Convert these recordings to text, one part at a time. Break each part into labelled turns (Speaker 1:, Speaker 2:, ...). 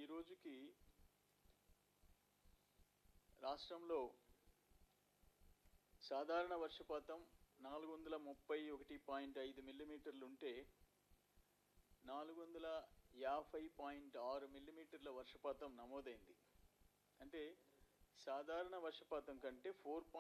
Speaker 1: రోజుకి రాష్ట్రంలో సాధారణ వర్షపాతం 431.5 మిల్లీమీటర్లు ఉంటే 450.6 మిల్లీమీటర్ల వర్షపాతం నమోదైంది. అంటే సాధారణ వర్షపాతం కంటే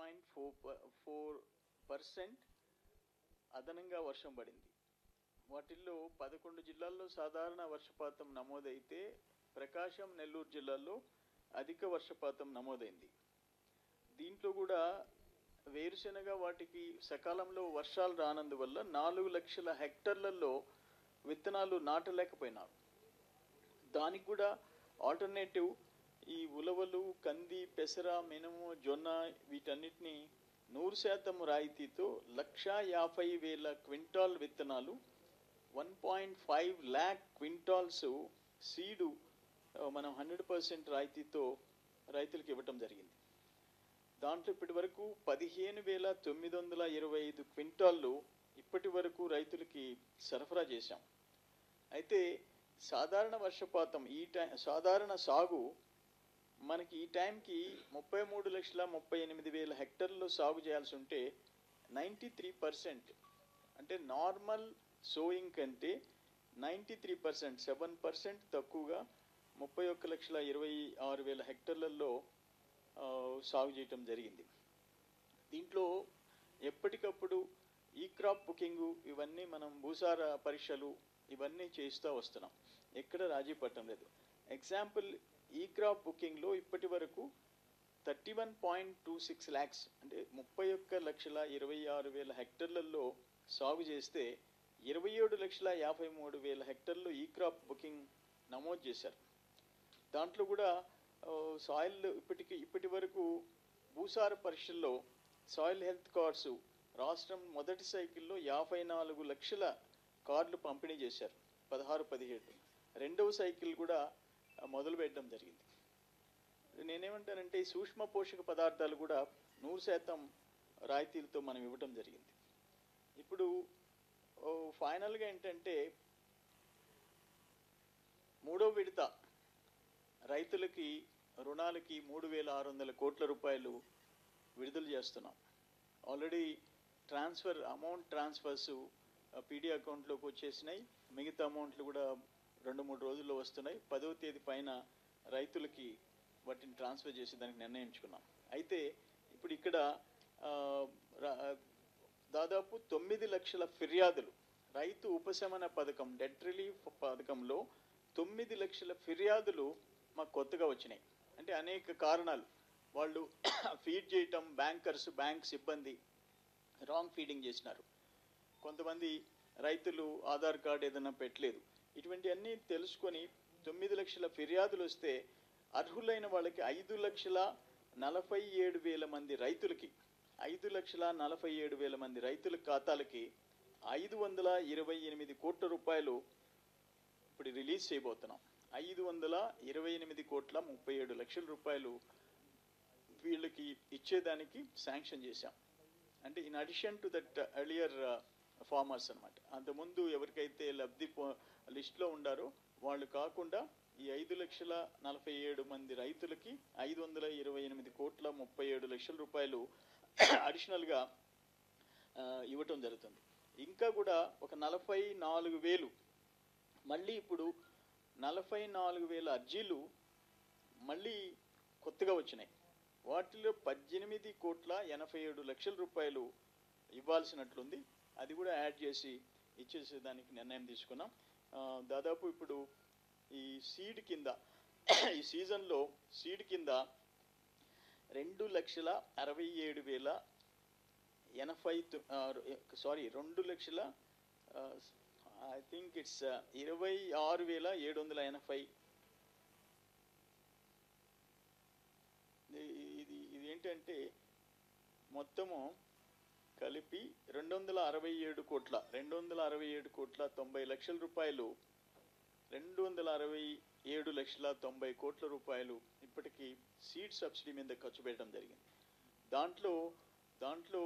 Speaker 1: 4.4% అదనంగా వర్షం పడింది. వాటిల్లో 11 జిల్లాల్లో సాధారణ వర్షపాతం నమోదైతే ప్రకాశం, నెల్లూరు జిల్లాల్లో అధిక వర్షపాతం నమోదైంది. దీంట్లో కూడా వేరుశెనగ వాటికి సకాలంలో వర్షాలు రానందువల్ల 4 లక్షల హెక్టార్లలో విత్తనాలు నాటలేకపోయినారు. దానికి కూడా ఆల్టర్నేటివ్ ఈ ఉలవలు, కంది, పెసర, మినుము, జొన్న వీటన్నిటిని 100% రాయితీతో 1,50,000 క్వింటాల్ విత్తనాలు, 1.5 lakh క్వింటాల్స్ సీడు మనం 100% రాయితీతో రైతులకు ఇవ్వటం జరిగింది. దాంట్లో ఇప్పటి వరకు 15,925 క్వింటాళ్ళు ఇప్పటి వరకు రైతులకి సరఫరా చేశాం. అయితే సాధారణ వర్షపాతం సాధారణ సాగు మనకి ఈ టైంకి 33,38,000 హెక్టార్లలో సాగు చేయాల్సి ఉంటే 93%, అంటే నార్మల్ సోయింగ్ కంటే 93%, 7% తక్కువగా 31,26,000 హెక్టార్లలో సాగు చేయటం జరిగింది. దీంట్లో ఎప్పటికప్పుడు ఈ క్రాప్ బుకింగు ఇవన్నీ మనం భూసార పరీక్షలు ఇవన్నీ చేస్తూ వస్తున్నాం. ఎక్కడ రాజీ పట్టడం లేదు. ఎగ్జాంపుల్, ఈ క్రాప్ బుకింగ్లో ఇప్పటి వరకు 31.26 lakhs, అంటే 31,26,000 హెక్టార్లలో సాగు చేస్తే 27,53,000 హెక్టార్లు ఈ క్రాప్ బుకింగ్ నమోదు చేశారు. దాంట్లో కూడా సాయిల్ ఇప్పటి వరకు భూసార పరీక్షల్లో సాయిల్ హెల్త్ కార్డ్స్ రాష్ట్రం మొదటి సైకిల్లో 54 లక్షల కార్డులు పంపిణీ చేశారు 16-17. రెండవ సైకిల్ కూడా మొదలు పెట్టడం జరిగింది. నేనేమంటానంటే ఈ సూక్ష్మ పోషక పదార్థాలు కూడా 100% రాయితీలతో మనం ఇవ్వటం జరిగింది. ఇప్పుడు ఫైనల్గా ఏంటంటే మూడో విడత రైతులకి రుణాలకి 3,600 కోట్ల రూపాయలు విడుదల చేస్తున్నాం. ఆల్రెడీ అమౌంట్ ట్రాన్స్ఫర్స్ పీడీ అకౌంట్లోకి వచ్చేసినాయి. మిగతా అమౌంట్లు కూడా 2-3 రోజుల్లో వస్తున్నాయి. 10వ తేదీ పైన రైతులకి వాటిని ట్రాన్స్ఫర్ చేసి దానికి నిర్ణయించుకున్నాం. అయితే ఇప్పుడు ఇక్కడ దాదాపు 9 లక్షల ఫిర్యాదులు రైతు ఉపశమన పథకం, డెట్ రిలీఫ్ పథకంలో 9 లక్షల ఫిర్యాదులు మాకు కొత్తగా వచ్చినాయి. అంటే అనేక కారణాలు, వాళ్ళు ఫీడ్ చేయటం, బ్యాంక్ సిబ్బంది రాంగ్ ఫీడింగ్ చేసినారు, కొంతమంది రైతులు ఆధార్ కార్డు ఏదైనా పెట్టలేదు. ఇటువంటి అన్నీ తెలుసుకొని 9 లక్షల ఫిర్యాదులు వస్తే అర్హులైన వాళ్ళకి 5,47,000 మంది రైతులకి 5,47,000 మంది రైతుల ఖాతాలకి 528 కోట్ల రూపాయలు ఇప్పుడు రిలీజ్ చేయబోతున్నాం. 528,37 రూపాయలు వీళ్ళకి ఇచ్చేదానికి శాంక్షన్ చేశాం. అంటే in addition to that earlier farmers అనమాట. అంతకుముందు ఎవరికైతే లబ్ధి లిస్ట్లో ఉండారో వాళ్ళు కాకుండా ఈ 5,47,000 మంది రైతులకి 528,37 రూపాయలు అడిషనల్గా ఇవ్వటం జరుగుతుంది. ఇంకా కూడా ఒక 44,000 మళ్ళీ ఇప్పుడు 44,000 అర్జీలు మళ్ళీ కొత్తగా వచ్చినాయి. వాటిలో 18,87,00,000 రూపాయలు ఇవ్వాల్సినట్లుంది. అది కూడా యాడ్ చేసి ఇచ్చేసేదానికి నిర్ణయం తీసుకున్నాం. దాదాపు ఇప్పుడు ఈ సీడ్ కింద ఈ సీజన్లో సీడ్ కింద 2,60,000 ఐ థింక్ ఇట్స్ 26,780. ఇది ఏంటంటే మొత్తము కలిపి 267,90,00,000 రూపాయలు, 267,90,00,000 రూపాయలు ఇప్పటికీ సీడ్ సబ్సిడీ మీద ఖర్చు పెట్టడం జరిగింది. దాంట్లో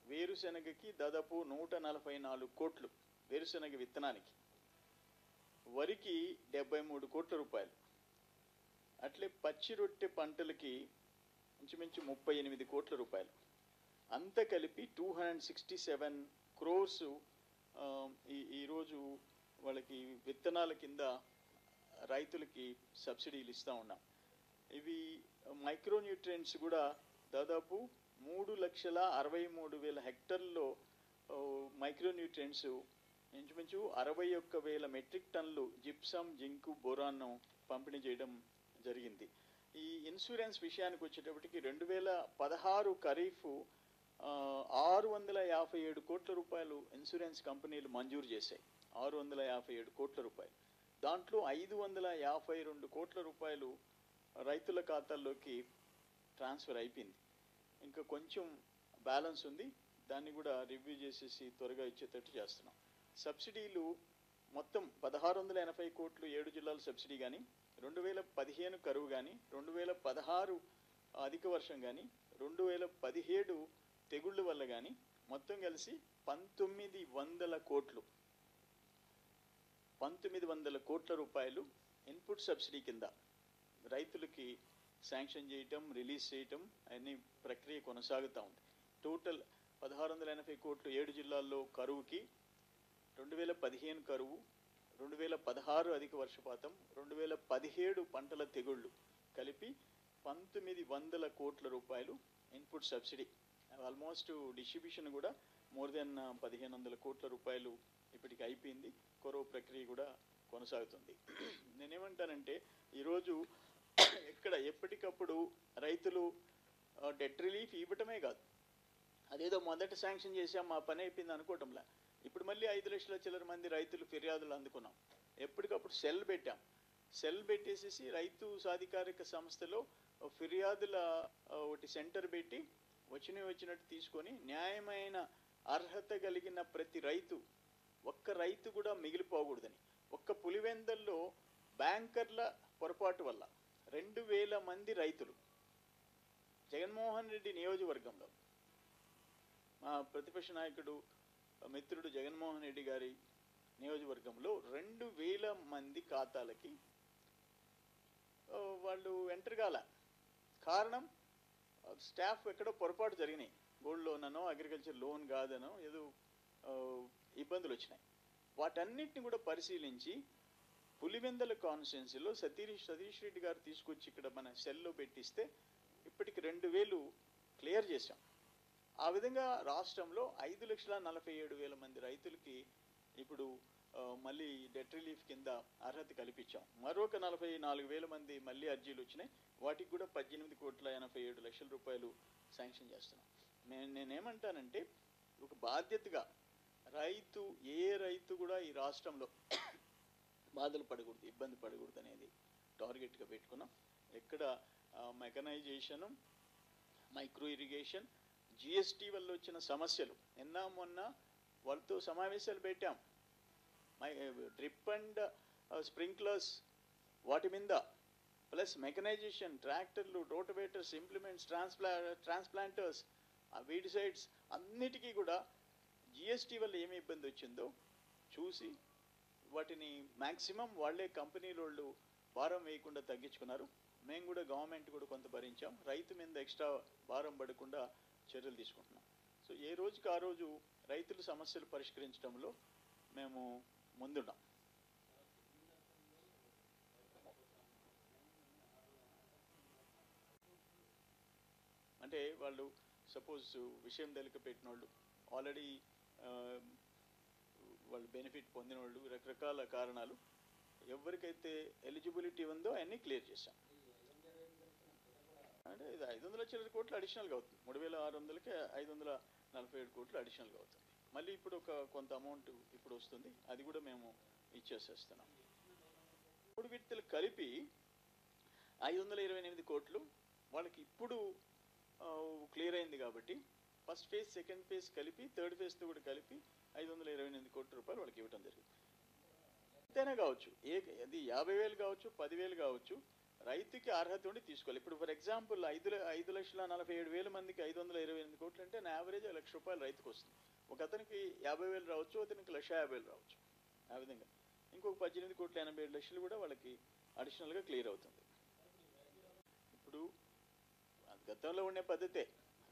Speaker 1: వేరుశెనగకి దాదాపు 144 కోట్లు వేరుశెనగ విత్తనానికి, వరికి 73 కోట్ల రూపాయలు, అట్లే పచ్చి రొట్టె పంటలకి ఇంచుమించు 38 కోట్ల రూపాయలు, అంతా కలిపి 267 క్రోర్స్ ఈరోజు వాళ్ళకి విత్తనాల కింద రైతులకి సబ్సిడీలు ఇస్తూ ఉన్నాం. ఇవి మైక్రోన్యూట్రియంట్స్ కూడా దాదాపు 3,63,000 హెక్టర్లలో మైక్రోన్యూట్రియంట్స్ ఇంచుమించు 61,000 మెట్రిక్ టన్నులు జిప్సమ్, జింకు, బోరాన్ను పంపిణీ చేయడం జరిగింది. ఈ ఇన్సూరెన్స్ విషయానికి వచ్చేటప్పటికి 2016 ఖరీఫ్ 657 కోట్ల రూపాయలు ఇన్సూరెన్స్ కంపెనీలు మంజూరు చేశాయి. 657 కోట్ల రూపాయలు, దాంట్లో 552 కోట్ల రూపాయలు రైతుల ఖాతాల్లోకి ట్రాన్స్ఫర్ అయిపోయింది. ఇంకా కొంచెం బ్యాలెన్స్ ఉంది, దాన్ని కూడా రివ్యూ చేసేసి త్వరగా ఇచ్చేటట్టు చేస్తున్నాం. సబ్సిడీలు మొత్తం 1680 కోట్లు 7 జిల్లాల సబ్సిడీ కానీ, 2015 కరువు కానీ, 2016 అధిక వర్షం కానీ, 2017 తెగుళ్ళ వల్ల కానీ మొత్తం కలిసి 1900 కోట్లు 1900 కోట్ల రూపాయలు ఇన్పుట్ సబ్సిడీ కింద రైతులకి శాంక్షన్ చేయటం, రిలీజ్ చేయటం అన్ని ప్రక్రియ కొనసాగుతూ ఉంది. టోటల్ 1680 కోట్లు 7 జిల్లాల్లో కరువుకి, 2015 కరువు, 2016 అధిక వర్షపాతం, 2017 పంటల తెగుళ్ళు కలిపి 1900 కోట్ల రూపాయలు ఇన్పుట్ సబ్సిడీ. ఆల్మోస్ట్ డిస్ట్రిబ్యూషన్ కూడా మోర్ దెన్ 1500 కోట్ల రూపాయలు ఇప్పటికి అయిపోయింది. కొరవ ప్రక్రియ కూడా కొనసాగుతుంది. నేనేమంటానంటే ఈరోజు ఎక్కడ ఎప్పటికప్పుడు రైతులు డెట్ రిలీఫ్ ఇవ్వటమే కాదు, అదేదో మొదట శాంక్షన్ చేసాం మా పని అయిపోయింది అనుకోవటంలా. ఇప్పుడు మళ్ళీ 5 లక్షల చిల్లర మంది రైతులు ఫిర్యాదులు అందుకున్నాం. ఎప్పటికప్పుడు సెల్ పెట్టాం. సెల్ పెట్టేసేసి రైతు సాధికారిక సంస్థలో ఫిర్యాదుల ఒకటి సెంటర్ పెట్టి వచ్చినట్టు తీసుకొని న్యాయమైన అర్హత కలిగిన ప్రతి రైతు, ఒక్క రైతు కూడా మిగిలిపోకూడదని, ఒక్క పులివెందల్లో బ్యాంకర్ల పొరపాటు వల్ల 2000 మంది రైతులు జగన్మోహన్ రెడ్డి నియోజకవర్గంలో, మా ప్రతిపక్ష నాయకుడు మిత్రుడు జగన్మోహన్ రెడ్డి గారి నియోజకవర్గంలో 2000 మంది ఖాతాలకి వాళ్ళు ఎంటర్ కాల. కారణం స్టాఫ్ ఎక్కడో పొరపాటు జరిగినాయి. గోల్డ్ లోన్ అనో, అగ్రికల్చర్ లోన్ కాదనో ఏదో ఇబ్బందులు వచ్చినాయి. వాటన్నిటిని కూడా పరిశీలించి పులివెందల కాన్స్టిట్యున్సీలో సతీష్ రెడ్డి గారు తీసుకొచ్చి ఇక్కడ మన సెల్లో పెట్టిస్తే ఇప్పటికి 2000 క్లియర్ చేశాం. ఆ విధంగా రాష్ట్రంలో 5,47,000 మంది రైతులకి ఇప్పుడు మళ్ళీ డెట్ రిలీఫ్ కింద అర్హత కల్పించాం. మరొక 44,000 మంది మళ్ళీ అర్జీలు వచ్చినాయి. వాటికి కూడా 18,87,00,000 రూపాయలు శాంక్షన్ చేస్తున్నాం. నేనేమంటానంటే ఒక బాధ్యతగా ఏ రైతు కూడా ఈ రాష్ట్రంలో బాధలు పడకూడదు, ఇబ్బంది పడకూడదు అనేది టార్గెట్గా పెట్టుకున్నాం. ఎక్కడ మెకనైజేషను, మైక్రో ఇరిగేషన్, జిఎస్టీ వల్ల వచ్చిన సమస్యలు మొన్న వాళ్ళతో సమావేశాలు పెట్టాం. డ్రిప్ అండ్ స్ప్రింక్లర్స్ వాటి మీద, ప్లస్ మెకనైజేషన్, ట్రాక్టర్లు, రోటవేటర్స్, ఇంప్లిమెంట్స్, ట్రాన్స్ప్లాంటర్స్, వీడిసైడ్స్ అన్నిటికీ కూడా జిఎస్టీ వల్ల ఏమి ఇబ్బంది వచ్చిందో చూసి వాటిని మ్యాక్సిమం వాళ్ళే కంపెనీల వాళ్ళు భారం వేయకుండా తగ్గించుకున్నారు. మేము కూడా గవర్నమెంట్ కూడా కొంత భరించాం. రైతు మీద ఎక్స్ట్రా భారం పడకుండా చర్యలు తీసుకుంటున్నాం. సో ఏ రోజుకి ఆ రోజు రైతుల సమస్యలు పరిష్కరించడంలో మేము ముందున్నాం. అంటే వాళ్ళు సపోజ్ విషయం తెలిక పెట్టిన వాళ్ళు, ఆల్రెడీ వాళ్ళు బెనిఫిట్ పొందిన వాళ్ళు, రకరకాల కారణాలు, ఎవరికైతే ఎలిజిబిలిటీ ఉందో అన్నీ క్లియర్ చేశాం. అంటే ఇది 500 చిల్లర కోట్లు అడిషనల్గా అవుతుంది. 3,600కి 547 కోట్లు అడిషనల్గా అవుతుంది. మళ్ళీ ఇప్పుడు కొంత అమౌంట్ ఇప్పుడు వస్తుంది, అది కూడా మేము ఇచ్చేసేస్తున్నాం. 3 విడతలు కలిపి 528 కోట్లు వాళ్ళకి ఇప్పుడు క్లియర్ అయింది. కాబట్టి ఫస్ట్ ఫేజ్, సెకండ్ ఫేజ్ కలిపి, థర్డ్ ఫేజ్తో కూడా కలిపి 528 కోట్ల రూపాయలు వాళ్ళకి ఇవ్వడం జరిగింది. ఎంతైనా కావచ్చు, అది 50,000 కావచ్చు, 10,000 కావచ్చు, రైతుకి అర్హత ఉండి తీసుకోవాలి. ఇప్పుడు ఫర్ ఎగ్జాంపుల్ 5,47,000 మందికి 528 కోట్లు అంటే నా యావరేజ్ 1 లక్ష రూపాయలు రైతుకు వస్తుంది. ఒక అతనికి 50,000 రావచ్చు, అతనికి 1,50,000 రావచ్చు. ఆ విధంగా ఇంకొక 18,87 కూడా వాళ్ళకి అడిషనల్గా క్లియర్ అవుతుంది. ఇప్పుడు గతంలో ఉండే పద్ధతే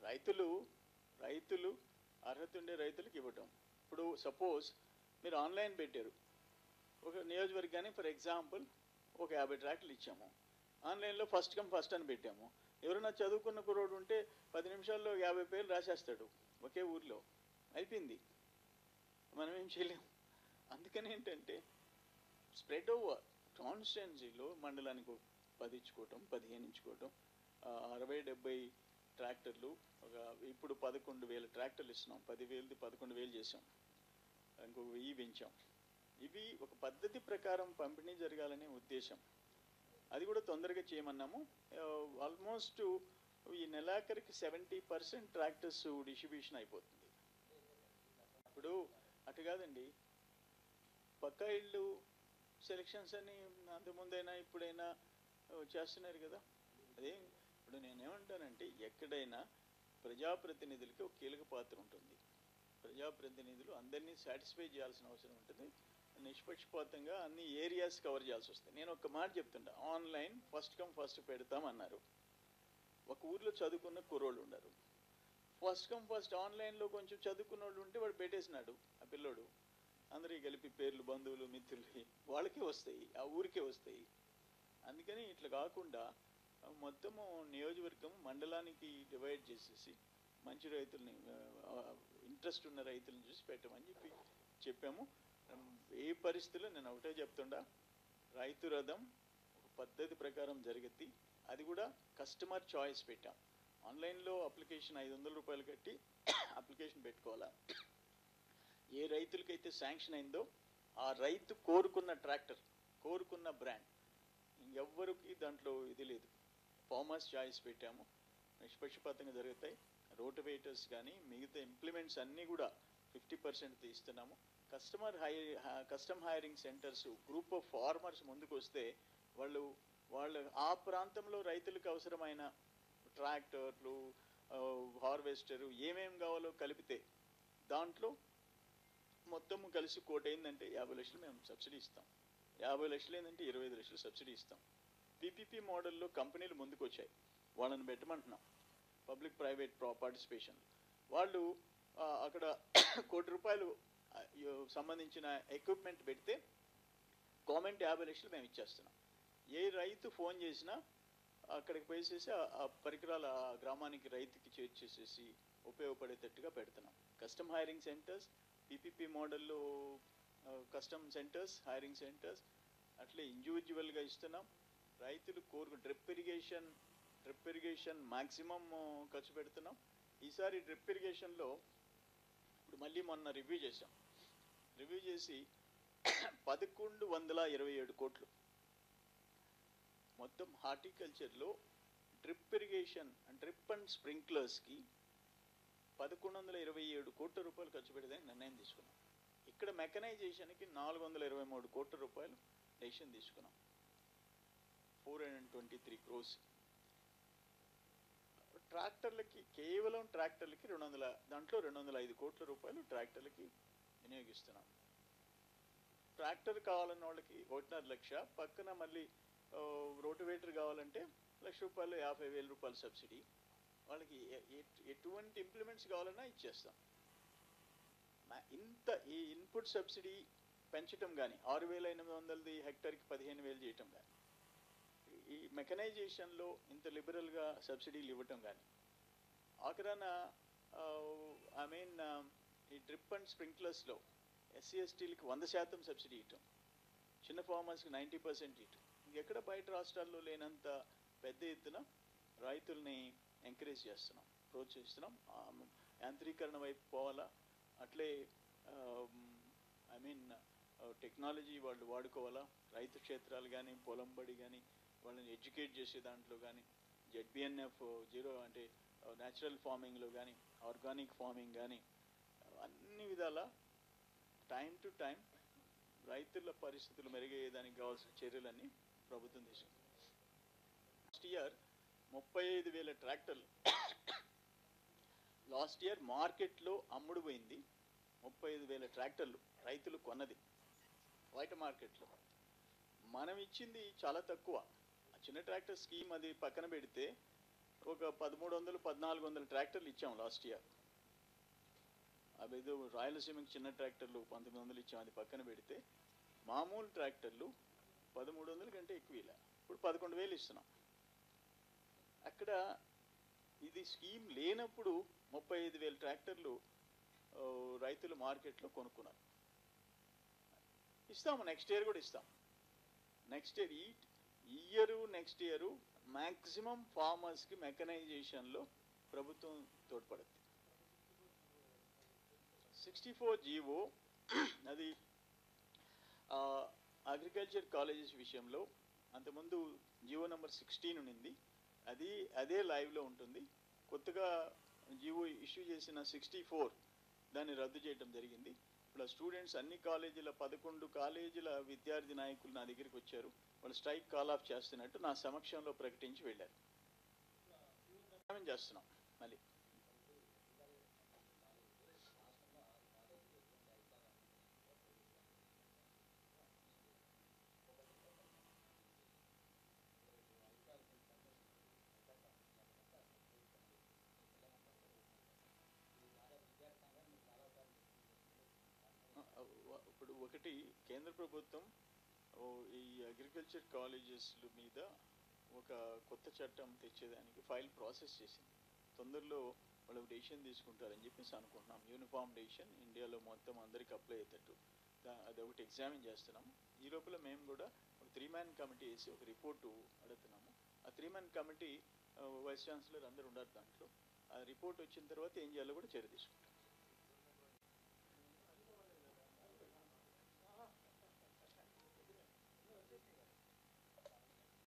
Speaker 1: రైతులు అర్హత ఉండే రైతులకు ఇవ్వటం. ఇప్పుడు సపోజ్ మీరు ఆన్లైన్ పెట్టారు, ఒక నియోజకవర్గానికి ఫర్ ఎగ్జాంపుల్ ఒక 50 ట్రాక్టర్లు ఇచ్చాము, ఆన్లైన్లో ఫస్ట్ కమ్ ఫస్ట్ అని పెట్టాము. ఎవరైనా చదువుకున్న కుర్రోడు ఉంటే 10 నిమిషాల్లో 50 పేర్లు రాసేస్తాడు ఒకే ఊర్లో, అయిపోయింది, మనం ఏం చేయలేము. అందుకని ఏంటంటే స్ప్రెడ్ ఓవర్ కాన్స్టిట్యున్సీలో మండలానికి 10 ఇచ్చుకోవటం, 15 ఇచ్చుకోవటం, 60-70 ట్రాక్టర్లు, ఇప్పుడు 11,000 ట్రాక్టర్లు ఇస్తున్నాం. 10,000ది 11,000 చేసాం, ఇంకొక 1000 పెంచాం. ఇవి ఒక పద్ధతి ప్రకారం పంపిణీ జరగాలనే ఉద్దేశం. అది కూడా తొందరగా చేయమన్నాము. ఆల్మోస్ట్ ఈ నెలాఖరికి 70% ట్రాక్టర్స్ డిస్ట్రిబ్యూషన్ అయిపోతుంది. ఇప్పుడు అటు కాదండి, పక్కా ఇళ్ళు సెలక్షన్స్ అని అంతకుముందైనా ఇప్పుడైనా చేస్తున్నారు కదా. అదే ఇప్పుడు నేనేమంటానంటే ఎక్కడైనా ప్రజాప్రతినిధులకి ఒక కీలక పాత్ర ఉంటుంది. ప్రజాప్రతినిధులు అందరినీ సాటిస్ఫై చేయాల్సిన అవసరం ఉంటుంది. నిష్పక్షపాతంగా అన్ని ఏరియాస్ కవర్ చేయాల్సి వస్తుంది. నేను ఒక మాట చెప్తుంటా, ఆన్లైన్ ఫస్ట్ కమ్ ఫస్ట్ పెడతామన్నారు. ఒక ఊర్లో చదువుకున్న కుర్రోళ్ళు ఉన్నారు, ఫస్ట్ కమ్ ఫస్ట్ ఆన్లైన్లో కొంచెం చదువుకున్న వాళ్ళు ఉంటే వాడు పెట్టేసినాడు, ఆ పిల్లోడు అందరికీ కలిపి పేర్లు, బంధువులు, మిత్రులు వాళ్ళకే వస్తాయి, ఆ ఊరికే వస్తాయి. అందుకని ఇట్లా కాకుండా మొత్తము నియోజకవర్గం మండలానికి డివైడ్ చేసేసి మంచి రైతుల్ని, ఇంట్రెస్ట్ ఉన్న రైతులను చూసి పెట్టమని చెప్పాము. ఏ పరిస్థితుల్లో నేను ఒకటే చెప్తుండా, రైతు రథం ఒక పద్ధతి ప్రకారం జరుగుద్ది. అది కూడా కస్టమర్ చాయిస్ పెట్టాం. ఆన్లైన్లో అప్లికేషన్ 500 రూపాయలు కట్టి అప్లికేషన్ పెట్టుకోవాలా. ఏ రైతులకైతే శాంక్షన్ అయిందో ఆ రైతు కోరుకున్న ట్రాక్టర్, కోరుకున్న బ్రాండ్, ఇంకెవ్వరికి దాంట్లో ఇది లేదు. ఫార్మర్స్ చాయిస్ పెట్టాము, నిష్పక్షపాతంగా జరుగుతాయి. రోటివేటర్స్ కానీ మిగతా ఇంప్లిమెంట్స్ అన్నీ కూడా 50% ఇస్తున్నాము. Custom hiring centres, group of farmers ముందుకు వస్తే వాళ్ళు ఆ ప్రాంతంలో రైతులకు అవసరమైన ట్రాక్టర్లు, హార్వెస్టరు ఏమేమి కావాలో కలిపితే దాంట్లో మొత్తము కలిసి కోట్ అయిందంటే 50 లక్షలు మేము సబ్సిడీ ఇస్తాం. 50 లక్షలు ఏంటంటే 25 లక్షలు సబ్సిడీ ఇస్తాం. పీపీపీ మోడల్లో కంపెనీలు ముందుకు వచ్చాయి, వాళ్ళని పెట్టమంటున్నాం. పబ్లిక్ ప్రైవేట్ పార్టిసిపేషన్ వాళ్ళు అక్కడ ₹1 కోటి సంబంధించిన ఎక్విప్మెంట్ పెడితే గవర్నమెంట్ 50 లక్షలు మేము ఇచ్చేస్తున్నాం. ఏ రైతు ఫోన్ చేసినా అక్కడికి పోయేసేసి ఆ పరికరాలు ఆ గ్రామానికి రైతుకి చేర్చేసేసి ఉపయోగపడేటట్టుగా పెడుతున్నాం. కస్టమ్ హైరింగ్ సెంటర్స్, పీపీపీ మోడల్లో కస్టమ్ సెంటర్స్, హైరింగ్ సెంటర్స్, అట్లే ఇండివిజువల్గా ఇస్తున్నాం. రైతులు డ్రిప్ ఇరిగేషన్ మ్యాక్సిమం ఖర్చు పెడుతున్నాం. ఈసారి డ్రిప్ ఇరిగేషన్లో ఇప్పుడు మళ్ళీ మొన్న రివ్యూ చేసి 1,127 కోట్లు మొత్తం హార్టికల్చర్లో డ్రిప్ ఇరిగేషన్, డ్రిప్ అండ్ స్ప్రింక్లర్స్కి 1,127 కోట్ల రూపాయలు ఖర్చు పెడదని నిర్ణయం తీసుకున్నాం. ఇక్కడ మెకనైజేషన్కి 423 కోట్ల రూపాయలు డెసిషన్ తీసుకున్నాం. 423 crores. ట్రాక్టర్లకి, కేవలం ట్రాక్టర్లకి దాంట్లో 205 కోట్ల రూపాయలు ట్రాక్టర్లకి వినియోగిస్తున్నాం. ట్రాక్టర్ కావాలన్న వాళ్ళకి 1.5 లక్ష, పక్కన మళ్ళీ రోటివేటర్ కావాలంటే ₹1,00,000, 50,000 రూపాయలు సబ్సిడీ. వాళ్ళకి ఎటువంటి ఇంప్లిమెంట్స్ కావాలన్నా ఇచ్చేస్తాం. ఈ ఇన్పుట్ సబ్సిడీ పెంచడం కానీ, 6,800 హెక్టార్కి 15,000 చేయటం కానీ, ఈ మెకనైజేషన్లో ఇంత లిబరల్గా సబ్సిడీలు ఇవ్వటం కానీ, ఆఖరాన ఈ డ్రిప్ అండ్ స్ప్రింక్లర్స్లో SC/STలకి 100% సబ్సిడీ ఇవ్వటం, చిన్న ఫార్మర్స్కి 90% ఇవ్వటం. ఇంకెక్కడ బయట రాష్ట్రాల్లో లేనంత పెద్ద ఎత్తున రైతుల్ని ఎంకరేజ్ చేస్తున్నాం, ప్రోత్సహిస్తున్నాం. యాంత్రీకరణ వైపు పోవాలా, అట్లే టెక్నాలజీ వాళ్ళు వాడుకోవాలా. రైతు క్షేత్రాలు కానీ, పొలం బడి కానీ, వాళ్ళని ఎడ్యుకేట్ చేసే దాంట్లో కానీ, ZBNF 0 అంటే న్యాచురల్ ఫార్మింగ్లో కానీ, ఆర్గానిక్ ఫార్మింగ్ కానీ, అన్ని విధాల టైం టు టైం రైతుల పరిస్థితులు మెరుగయ్యేదానికి కావాల్సిన చర్యలన్నీ ప్రభుత్వం తీసుకుంది. లాస్ట్ ఇయర్ 35,000 ట్రాక్టర్లు లాస్ట్ ఇయర్ మార్కెట్లో అమ్ముడు పోయింది. 35,000 ట్రాక్టర్లు రైతులు కొన్నది. బయట మార్కెట్లో. మనం ఇచ్చింది చాలా తక్కువ. ఆ చిన్న ట్రాక్టర్ స్కీమ్ అది పక్కన పెడితే ఒక 1300 1400 ట్రాక్టర్లు ఇచ్చాం లాస్ట్ ఇయర్. అవి ఏదో రాయలసీమకి చిన్న ట్రాక్టర్లు 1900 ఇచ్చాం, అది పక్కన పెడితే మామూలు ట్రాక్టర్లు 1300 కంటే ఎక్కువ ఇలా. ఇప్పుడు 11,000 ఇస్తున్నాం. అక్కడ ఇది స్కీమ్ లేనప్పుడు 35,000 ట్రాక్టర్లు రైతులు మార్కెట్లో కొనుక్కున్నారు. ఇస్తాము, నెక్స్ట్ ఇయర్ కూడా ఇస్తాం. నెక్స్ట్ ఇయర్ ఈ ఇయర్ నెక్స్ట్ ఇయర్ మ్యాక్సిమం ఫార్మర్స్కి మెకనైజేషన్లో ప్రభుత్వం తోడ్పడుతుంది. 64 జీవో అది అగ్రికల్చర్ కాలేజెస్ విషయంలో అంతకుముందు జీవో నెంబర్ 16 ఉన్నింది, అదే లైవ్లో ఉంటుంది. కొత్తగా జీవో ఇష్యూ చేసిన 64 దాన్ని రద్దు చేయడం జరిగింది. ఇప్పుడు స్టూడెంట్స్ అన్ని కాలేజీల 11 కాలేజీల విద్యార్థి నాయకులు నా దగ్గరికి వచ్చారు. వాళ్ళు స్ట్రైక్ కాల్ ఆఫ్ చేస్తున్నట్టు నా సమక్షంలో ప్రకటించి వెళ్ళారు. చేస్తున్నాం మళ్ళీ. ఇప్పుడు ఒకటి కేంద్ర ప్రభుత్వం ఈ అగ్రికల్చర్ కాలేజెస్ల మీద ఒక కొత్త చట్టం తెచ్చేదానికి ఫైల్ ప్రాసెస్ చేసింది. తొందరలో వాళ్ళు డెసిషన్ తీసుకుంటారని చెప్పేసి అనుకుంటున్నాం. యూనిఫామ్ డెసిషన్ ఇండియాలో మొత్తం అందరికి అప్లై అయ్యేటట్టు అదొకటి ఎగ్జామిన్ చేస్తున్నాం. ఈ లోపల మేము కూడా ఒక 3-man కమిటీ వేసి ఒక రిపోర్టు అడుగుతున్నాము. ఆ 3-man కమిటీ వైస్ ఛాన్సలర్ అందరూ ఉన్నారు దాంట్లో. ఆ రిపోర్ట్ వచ్చిన తర్వాత ఏం చేయాలో కూడా చర్య తీసుకుంటాం.